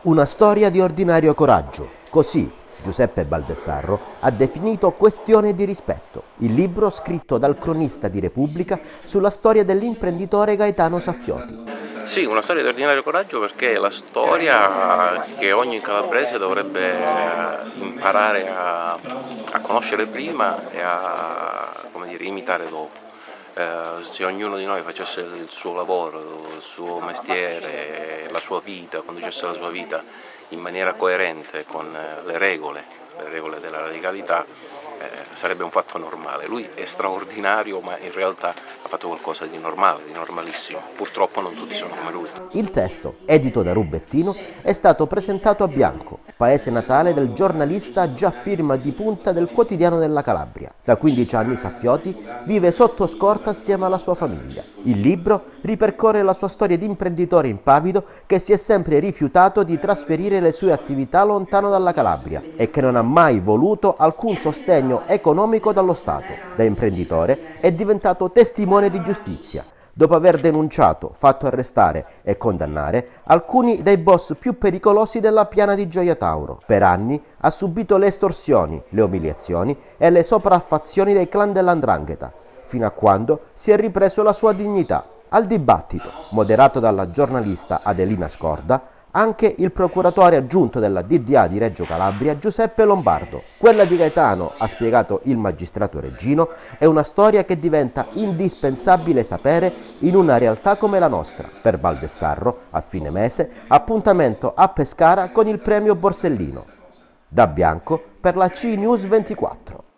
Una storia di ordinario coraggio, così Giuseppe Baldessarro ha definito Questione di rispetto, il libro scritto dal cronista di Repubblica sulla storia dell'imprenditore Gaetano Saffioti. Sì, una storia di ordinario coraggio perché è la storia che ogni calabrese dovrebbe imparare a conoscere prima e a, come dire, imitare dopo. Se ognuno di noi facesse il suo lavoro, il suo mestiere, la sua vita, conducesse la sua vita in maniera coerente con le regole della legalità, sarebbe un fatto normale. Lui è straordinario, ma in realtà ha fatto qualcosa di normale, di normalissimo. Purtroppo non tutti sono come lui. Il testo, edito da Rubettino, è stato presentato a Bianco, paese natale del giornalista già firma di punta del Quotidiano della Calabria. Da 15 anni Saffioti vive sotto scorta assieme alla sua famiglia. Il libro ripercorre la sua storia di imprenditore impavido che si è sempre rifiutato di trasferire le sue attività lontano dalla Calabria e che non ha mai voluto alcun sostegno economico dallo Stato. Da imprenditore è diventato testimone di giustizia, dopo aver denunciato, fatto arrestare e condannare alcuni dei boss più pericolosi della piana di Gioia Tauro. Per anni ha subito le estorsioni, le umiliazioni e le sopraffazioni dei clan dell''ndrangheta, fino a quando si è ripreso la sua dignità. Al dibattito, moderato dalla giornalista Adelina Scorda, anche il procuratore aggiunto della DDA di Reggio Calabria, Giuseppe Lombardo. Quella di Gaetano, ha spiegato il magistrato Reggino, è una storia che diventa indispensabile sapere in una realtà come la nostra. Per Baldessarro, a fine mese, appuntamento a Pescara con il premio Borsellino. Da Bianco per la CNews 24.